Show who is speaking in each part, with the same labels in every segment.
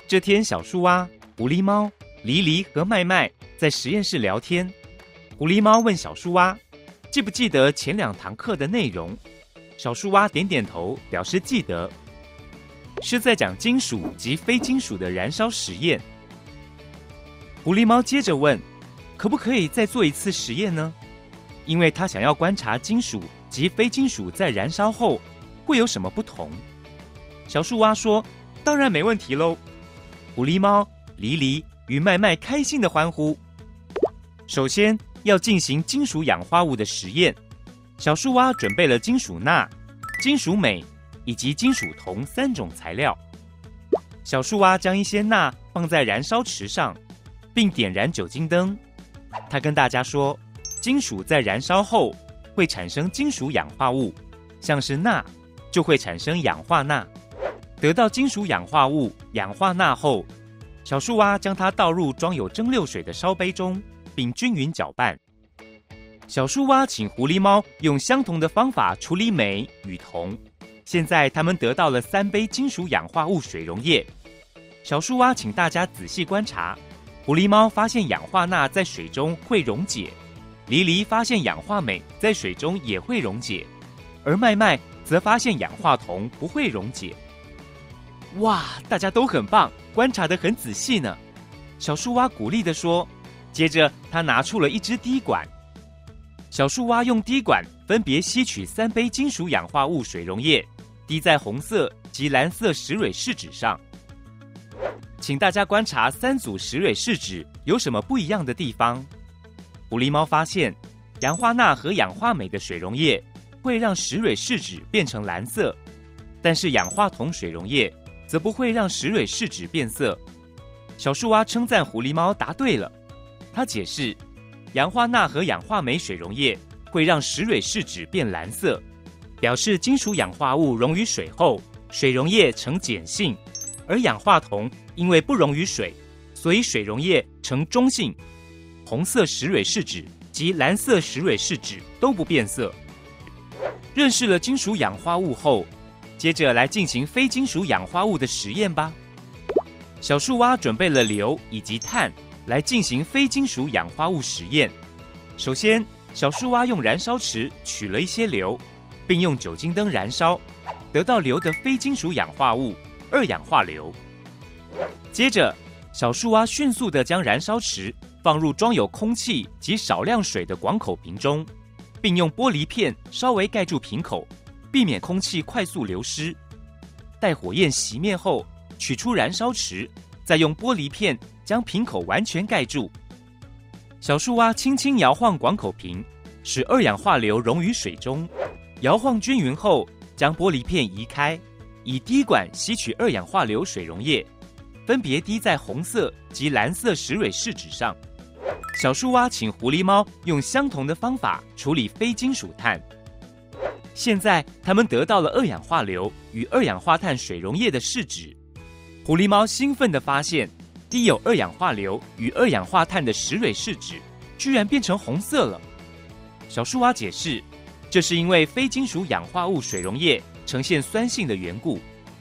Speaker 1: 这天，小树蛙、狐狸猫、黎黎和麦麦在实验室聊天。狐狸猫问小树蛙：“记不记得前2堂课的内容？”小树蛙点点头，表示记得。是在讲金属及非金属的燃烧实验。狐狸猫接着问：“可不可以再做一次实验呢？”因为他想要观察金属及非金属在燃烧后会有什么不同。小树蛙说：“当然没问题喽！”狐狸猫、黎黎与麦麦开心地欢呼。首先要进行金属氧化物的实验，小树蛙准备了金属钠、金属镁以及金属铜3种材料。小树蛙将一些钠放在燃烧池上，并点燃酒精灯。他跟大家说，金属在燃烧后会产生金属氧化物，像是钠就会产生氧化钠。得到金属氧化物氧化钠后，小树蛙将它倒入装有蒸馏水的烧杯中，并均匀搅拌。小树蛙请狐狸猫用相同的方法处理镁与铜。现在他们得到了3杯金属氧化物水溶液。小树蛙请大家仔细观察，狐狸猫发现氧化钠在水中会溶解，黎黎发现氧化镁在水中也会溶解，而麦麦则发现氧化铜不会溶解。哇，大家都很棒，观察得很仔细呢。小树蛙鼓励地说。接着他拿出了一支滴管，小树蛙用滴管分别吸取3杯金属氧化物水溶液，滴在红色及蓝色石蕊试纸上。请大家观察3组石蕊试纸有什么不一样的地方。狐狸猫发现，氧化钠和氧化镁的水溶液会让石蕊试纸变成蓝色，但是氧化铜水溶液则不会让石蕊试纸变色。小树蛙称赞狐狸猫答对了。他解释，氧化钠和氧化镁水溶液会让石蕊试纸变蓝色，表示金属氧化物溶于水后，水溶液呈碱性，而氧化铜因为不溶于水，所以水溶液呈中性。红色石蕊试纸及蓝色石蕊试纸都不变色。认识了金属氧化物后，接着来进行非金属氧化物的实验吧。小树蛙准备了硫以及碳来进行非金属氧化物实验。首先，小树蛙用燃烧池取了一些硫，并用酒精灯燃烧，得到硫的非金属氧化物2氧化硫。接着，小树蛙迅速地将燃烧池放入装有空气及少量水的广口瓶中，并用玻璃片稍微盖住瓶口，避免空气快速流失。待火焰熄灭后，取出燃烧池，再用玻璃片将瓶口完全盖住。小树蛙轻轻摇晃广口瓶，使2氧化硫溶于水中。摇晃均匀后，将玻璃片移开，以滴管吸取2氧化硫水溶液，分别滴在红色及蓝色石蕊试纸上。小树蛙请狐狸猫用相同的方法处理非金属碳。现在他们得到了2氧化硫与2氧化碳水溶液的试纸。狐狸猫兴奋地发现，滴有2氧化硫与2氧化碳的石蕊试纸居然变成红色了。小树蛙解释，这是因为非金属氧化物水溶液呈现酸性的缘故。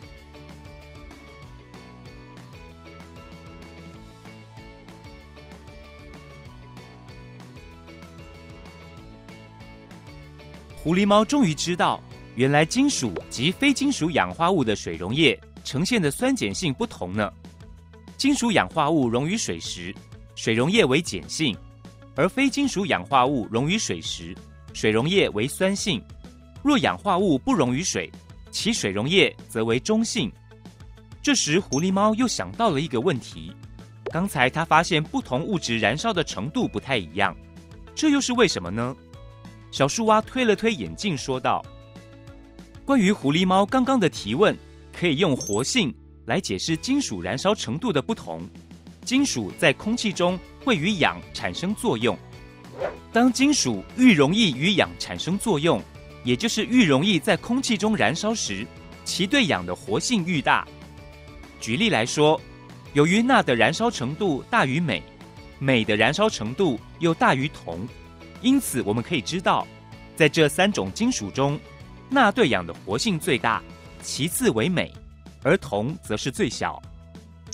Speaker 1: 狐狸猫终于知道，原来金属及非金属氧化物的水溶液呈现的酸碱性不同呢。金属氧化物溶于水时，水溶液为碱性，而非金属氧化物溶于水时，水溶液为酸性。若氧化物不溶于水，其水溶液则为中性。这时狐狸猫又想到了一个问题，刚才他发现不同物质燃烧的程度不太一样，这又是为什么呢？小树蛙推了推眼镜说道，关于狐狸猫刚刚的提问，可以用活性来解释金属燃烧程度的不同。金属在空气中会与氧产生作用，当金属愈容易与氧产生作用，也就是愈容易在空气中燃烧时，其对氧的活性愈大。举例来说，由于钠的燃烧程度大于镁，镁的燃烧程度又大于铜，因此我们可以知道，在这3种金属中，钠对氧的活性最大，其次为镁，而铜则是最小。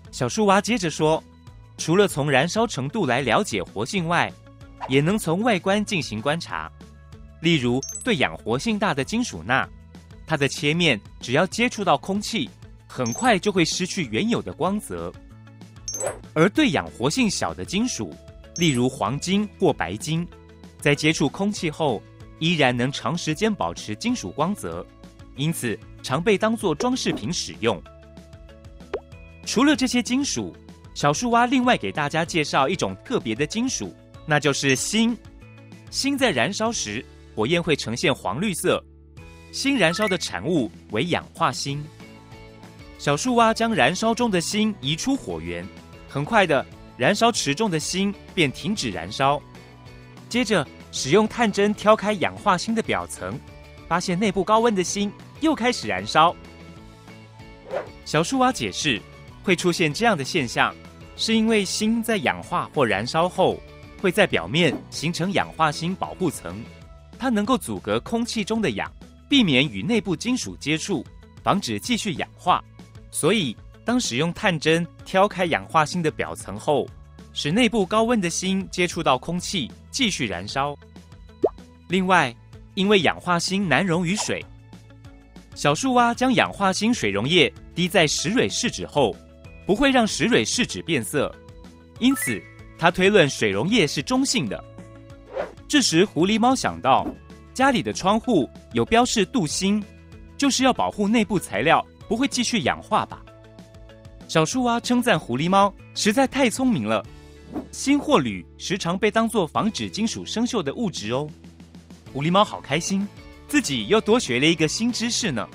Speaker 1: 小树蛙接着说，除了从燃烧程度来了解活性外，也能从外观进行观察。例如，对氧活性大的金属钠，它的切面只要接触到空气，很快就会失去原有的光泽；而对氧活性小的金属，例如黄金或白金，在接触空气后，依然能长时间保持金属光泽，因此常被当作装饰品使用。除了这些金属，小树蛙另外给大家介绍一种特别的金属，那就是锌。锌在燃烧时，火焰会呈现黄绿色，锌燃烧的产物为氧化锌。小树蛙将燃烧中的锌移出火源，很快的，燃烧池中的锌便停止燃烧。接着，使用探针挑开氧化锌的表层，发现内部高温的锌又开始燃烧。小树蛙解释，会出现这样的现象，是因为锌在氧化或燃烧后，会在表面形成氧化锌保护层，它能够阻隔空气中的氧，避免与内部金属接触，防止继续氧化。所以，当使用探针挑开氧化锌的表层后，使内部高温的锌接触到空气，继续燃烧。另外，因为氧化锌难溶于水，小树蛙将氧化锌水溶液滴在石蕊试纸后，不会让石蕊试纸变色，因此他推论水溶液是中性的。这时，狐狸猫想到，家里的窗户有标示镀锌，就是要保护内部材料不会继续氧化吧。小树蛙称赞狐狸猫实在太聪明了，锌或铝时常被当作防止金属生锈的物质哦。狐狸猫好开心，自己又多学了一个新知识呢。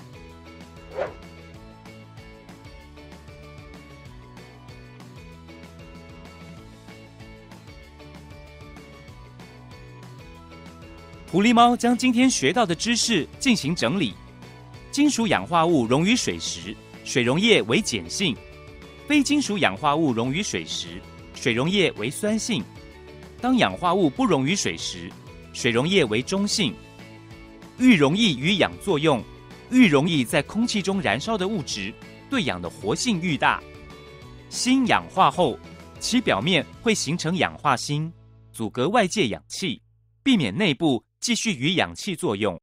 Speaker 1: 狐狸猫将今天学到的知识进行整理。金属氧化物溶于水时，水溶液为碱性；非金属氧化物溶于水时，水溶液为酸性。当氧化物不溶于水时，水溶液为中性。愈容易与氧作用，愈容易在空气中燃烧的物质，对氧的活性愈大。锌氧化后，其表面会形成氧化锌，阻隔外界氧气，避免内部继续与氧气作用。